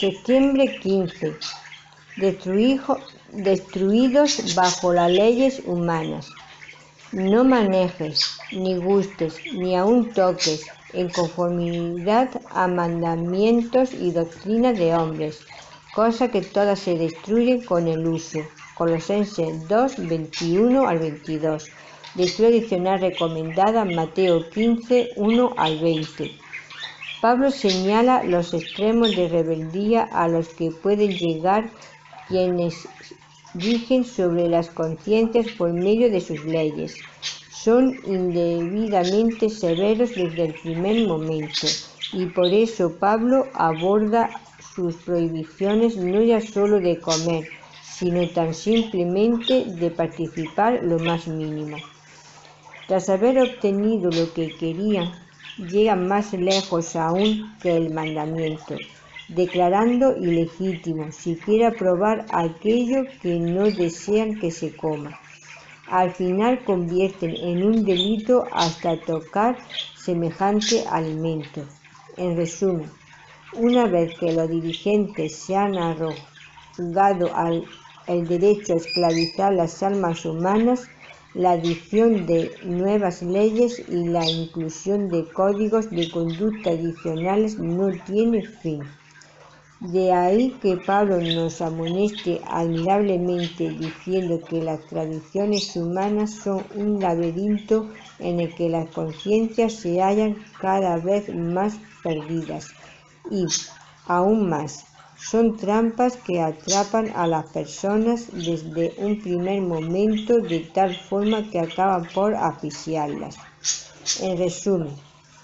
Septiembre 15. Destruidos bajo las leyes humanas. No manejes, ni gustes, ni aun toques, en conformidad a mandamientos y doctrinas de hombres, cosa que todas se destruyen con el uso. Colosenses 2, 21 al 22. Lectura adicional recomendada Mateo 15, 1 al 20. Pablo señala los extremos de rebeldía a los que pueden llegar quienes rigen sobre las conciencias por medio de sus leyes. Son indebidamente severos desde el primer momento, y por eso Pablo aborda sus prohibiciones no ya solo de comer, sino tan simplemente de participar lo más mínimo. Tras haber obtenido lo que querían, llegan más lejos aún que el mandamiento, declarando ilegítimo siquiera probar aquello que no desean que se coma. Al final convierten en un delito hasta tocar semejante alimento. En resumen, una vez que los dirigentes se han arrogado el derecho a esclavizar las almas humanas, la adición de nuevas leyes y la inclusión de códigos de conducta adicionales no tiene fin. De ahí que Pablo nos amoneste admirablemente diciendo que las tradiciones humanas son un laberinto en el que las conciencias se hallan cada vez más perdidas y, aún más, son trampas que atrapan a las personas desde un primer momento de tal forma que acaban por asfixiarlas. En resumen,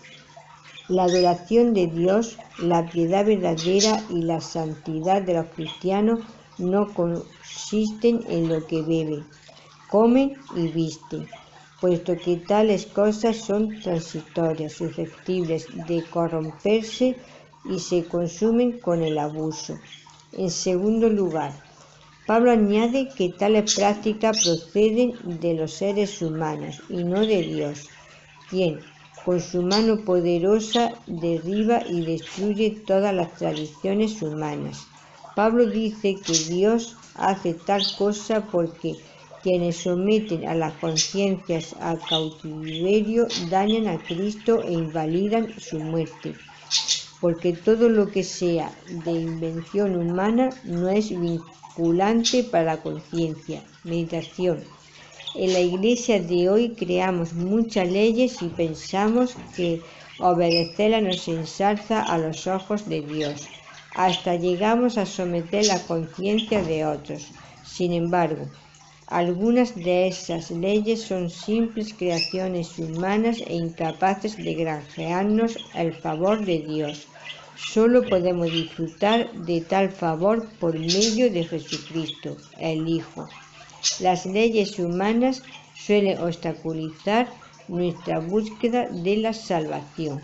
la adoración de Dios, la piedad verdadera y la santidad de los cristianos no consisten en lo que beben, comen y visten, puesto que tales cosas son transitorias, susceptibles de corromperse y se consumen con el abuso. En segundo lugar, Pablo añade que tales prácticas proceden de los seres humanos y no de Dios, quien, con su mano poderosa, derriba y destruye todas las tradiciones humanas. Pablo dice que Dios hace tal cosa porque quienes someten a las conciencias a cautiverio dañan a Cristo e invalidan su muerte, porque todo lo que sea de invención humana no es vinculante para la conciencia. Meditación. En la iglesia de hoy creamos muchas leyes y pensamos que obedecerlas nos ensalza a los ojos de Dios. Hasta llegamos a someter la conciencia de otros. Sin embargo, algunas de esas leyes son simples creaciones humanas e incapaces de granjearnos el favor de Dios. Solo podemos disfrutar de tal favor por medio de Jesucristo, el Hijo. Las leyes humanas suelen obstaculizar nuestra búsqueda de la salvación.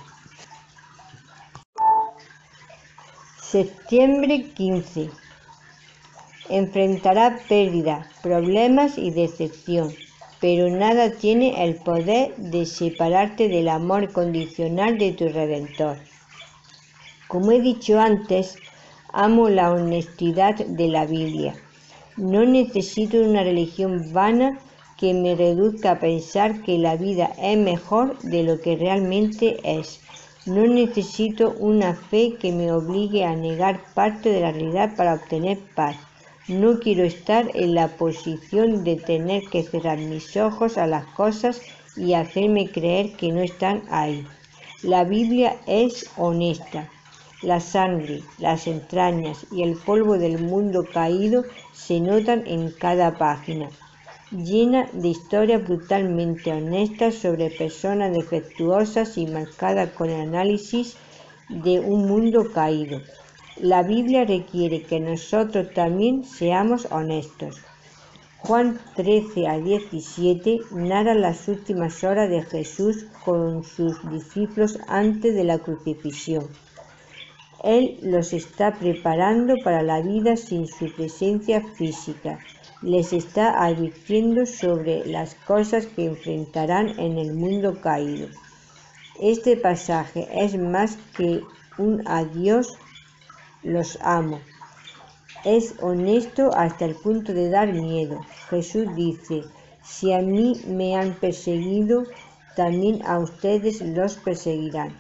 Septiembre 15. Enfrentará pérdida, problemas y decepción, pero nada tiene el poder de separarte del amor condicional de tu Redentor. Como he dicho antes, amo la honestidad de la Biblia. No necesito una religión vana que me reduzca a pensar que la vida es mejor de lo que realmente es. No necesito una fe que me obligue a negar parte de la realidad para obtener paz. No quiero estar en la posición de tener que cerrar mis ojos a las cosas y hacerme creer que no están ahí. La Biblia es honesta. La sangre, las entrañas y el polvo del mundo caído se notan en cada página, llena de historias brutalmente honestas sobre personas defectuosas y marcadas con el análisis de un mundo caído. La Biblia requiere que nosotros también seamos honestos. Juan 13 a 17 narra las últimas horas de Jesús con sus discípulos antes de la crucifixión. Él los está preparando para la vida sin su presencia física. Les está advirtiendo sobre las cosas que enfrentarán en el mundo caído. Este pasaje es más que un adiós los amo. Es honesto hasta el punto de dar miedo. Jesús dice, si a mí me han perseguido, también a ustedes los perseguirán.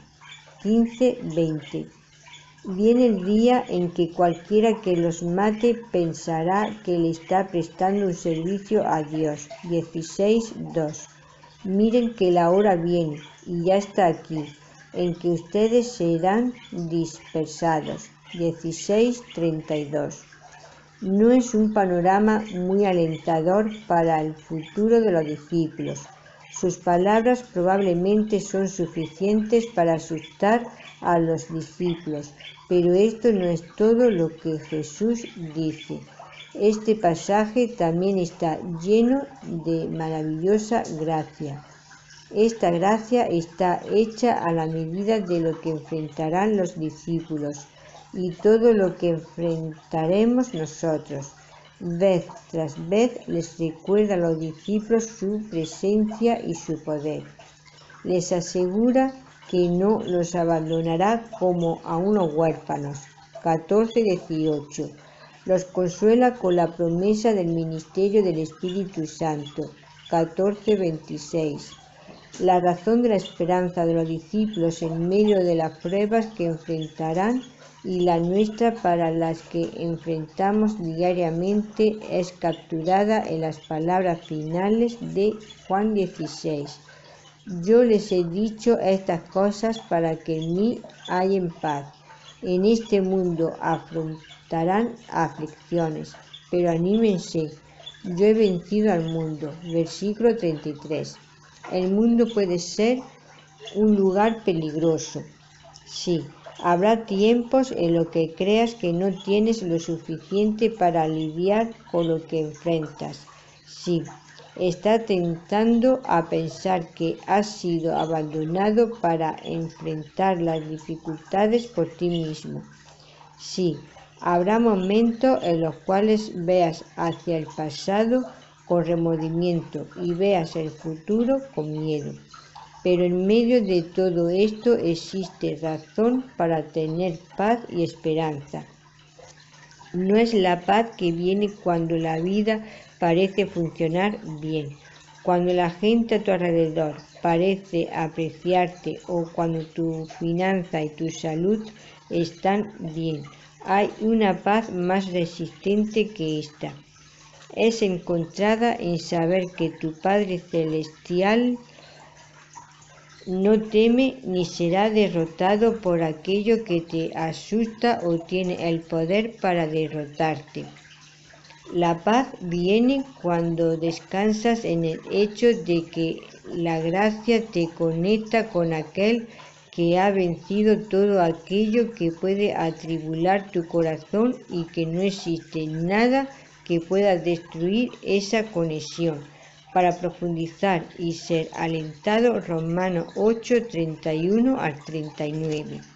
15:20. Viene el día en que cualquiera que los mate pensará que le está prestando un servicio a Dios. 16:2. Miren que la hora viene, y ya está aquí, en que ustedes serán dispersados. 16:32. No es un panorama muy alentador para el futuro de los discípulos. Sus palabras probablemente son suficientes para asustar a los discípulos, pero esto no es todo lo que Jesús dice. Este pasaje también está lleno de maravillosa gracia. Esta gracia está hecha a la medida de lo que enfrentarán los discípulos y todo lo que enfrentaremos nosotros. Vez tras vez les recuerda a los discípulos su presencia y su poder. Les asegura que no los abandonará como a unos huérfanos. 14:18. Los consuela con la promesa del ministerio del Espíritu Santo. 14:26. La razón de la esperanza de los discípulos en medio de las pruebas que enfrentarán y la nuestra para las que enfrentamos diariamente es capturada en las palabras finales de Juan 16. Yo les he dicho estas cosas para que en mí hayan paz. En este mundo afrontarán aflicciones, pero anímense, yo he vencido al mundo. Versículo 33. El mundo puede ser un lugar peligroso. Sí, habrá tiempos en los que creas que no tienes lo suficiente para lidiar con lo que enfrentas. Sí, está tentando a pensar que has sido abandonado para enfrentar las dificultades por ti mismo. Sí, habrá momentos en los cuales veas hacia el pasado con remordimiento y veas el futuro con miedo. Pero en medio de todo esto existe razón para tener paz y esperanza. No es la paz que viene cuando la vida parece funcionar bien, cuando la gente a tu alrededor parece apreciarte o cuando tu finanza y tu salud están bien. Hay una paz más resistente que esta. Es encontrada en saber que tu Padre Celestial no teme ni será derrotado por aquello que te asusta o tiene el poder para derrotarte. La paz viene cuando descansas en el hecho de que la gracia te conecta con aquel que ha vencido todo aquello que puede atribular tu corazón y que no existe nada que pueda destruir esa conexión. Para profundizar y ser alentado, Romanos 8:31 al 39.